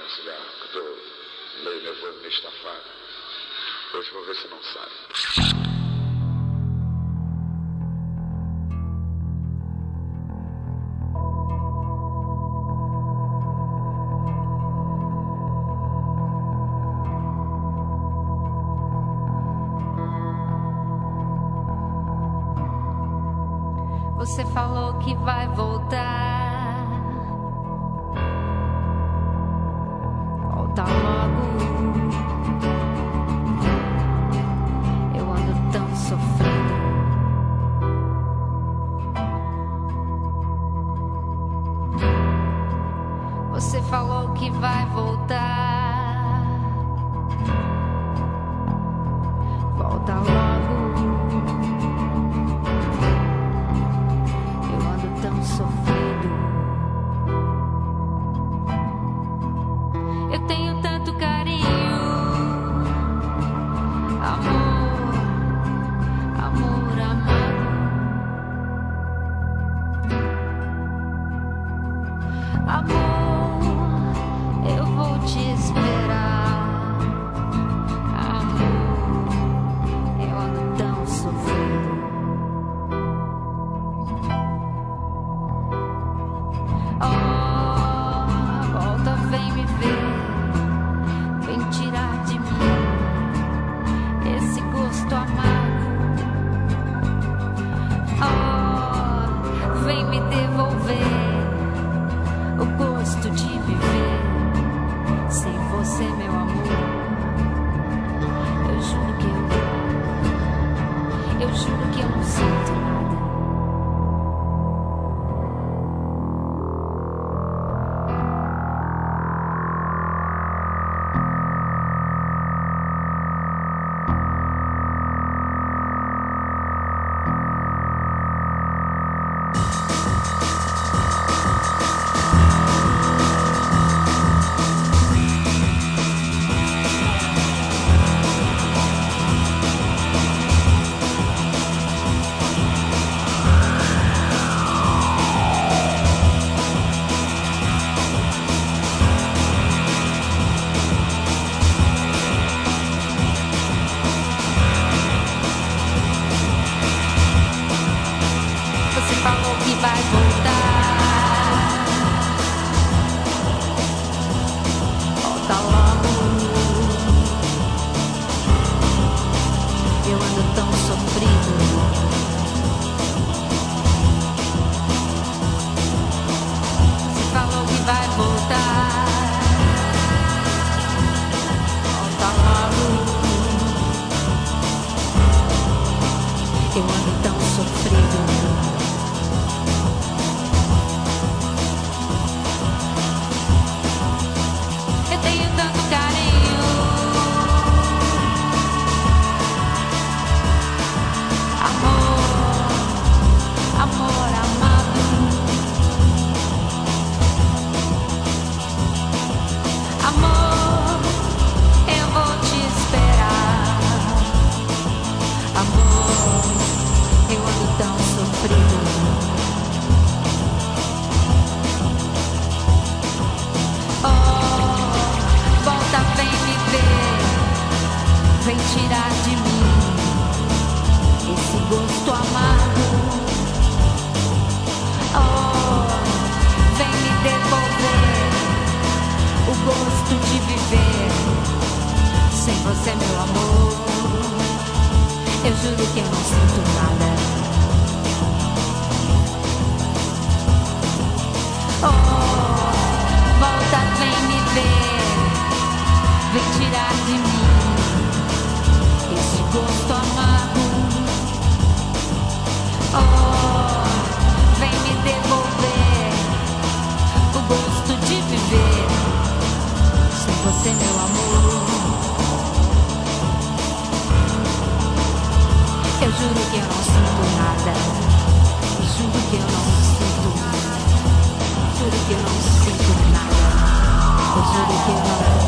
cigarro, que eu tô meio nervoso, meio estafado. Hoje vou ver se não sai. Você falou que vai voltar. Volta logo. Eu ando tão sofrido. Você falou que vai voltar. Volta logo. Sofrido. Eu tenho tanto carinho, amor, amor amado. Amor, eu vou te esperar. Amor, eu ando tão sofrido. Oh, volta, vem me ver, vem tirar de mim esse gosto amargo. Oh, vem me devolver o gosto de viver sem você, meu amor. Eu juro que eu não sinto nada. Falou que vai voltar. Volta logo. Eu ando tão sofrido. Você falou que vai voltar. Volta logo. Eu ando tão sofrido. Vem tirar de mim esse gosto amargo. Oh, vem me devolver o gosto de viver sem você, meu amor. Eu juro que eu não sinto nada. Oh, volta, vem me ver, vem tirar de mim esse gosto amargo. Oh, vem me devolver o gosto de viver sem você, meu amor. Eu juro que eu não sinto nada. Eu juro que eu não sinto. Juro que eu não sinto nada. Eu juro que eu não